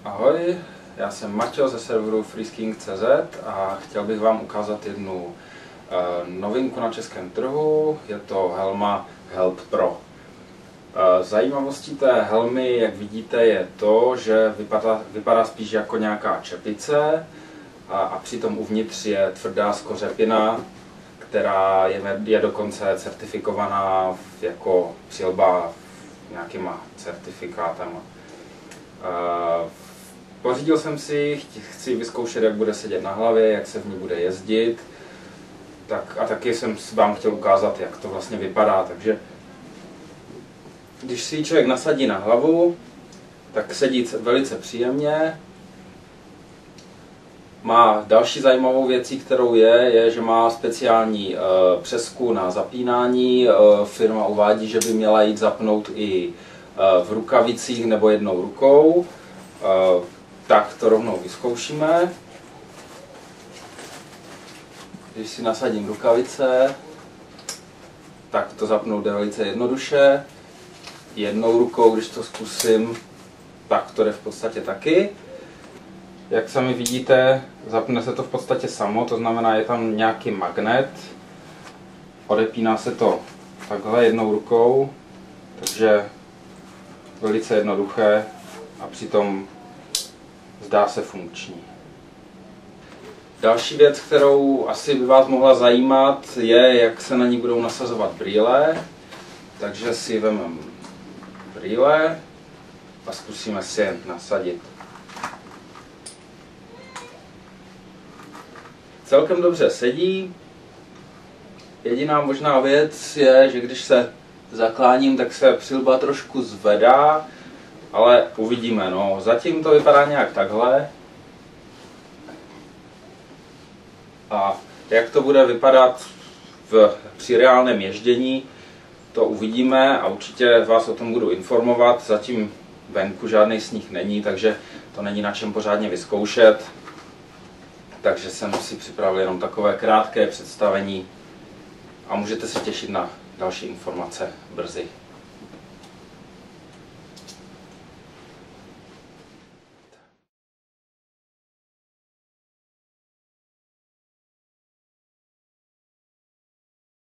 Ahoj, já jsem Maťo ze serveru freeskiing.cz a chtěl bych vám ukázat jednu novinku na českém trhu. Je to helma Help Pro. Zajímavostí té helmy, jak vidíte, je to, že vypadá spíš jako nějaká čepice a přitom uvnitř je tvrdá skořepina, která je dokonce certifikovaná jako přilba nějakýma certifikátama. Pořídil jsem si, chci vyzkoušet, jak bude sedět na hlavě, jak se v ní bude jezdit. A taky jsem vám chtěl ukázat, jak to vlastně vypadá. Takže když si ji člověk nasadí na hlavu, tak sedí velice příjemně. Má další zajímavou věcí, kterou je, že má speciální přesku na zapínání. Firma uvádí, že by měla jít zapnout i v rukavicích nebo jednou rukou. Tak to rovnou vyzkoušíme. Když si nasadím rukavice, tak to zapnout jde velice jednoduše. Jednou rukou, když to zkusím, tak to jde v podstatě taky. Jak sami vidíte, zapne se to v podstatě samo, to znamená, je tam nějaký magnet. Odepíná se to takhle jednou rukou, takže velice jednoduché a přitom zdá se funkční. Další věc, kterou asi by vás mohla zajímat, je, jak se na ní budou nasazovat brýle. Takže si vezmeme brýle a zkusíme si je nasadit. Celkem dobře sedí. Jediná možná věc je, že když se zakláním, tak se přilba trošku zvedá, ale uvidíme. No. Zatím to vypadá nějak takhle. A jak to bude vypadat při reálném ježdění, to uvidíme a určitě vás o tom budu informovat. Zatím venku žádný sníh není, takže to není na čem pořádně vyzkoušet. Takže jsem si připravil jenom takové krátké představení a můžete se těšit na další informace brzy.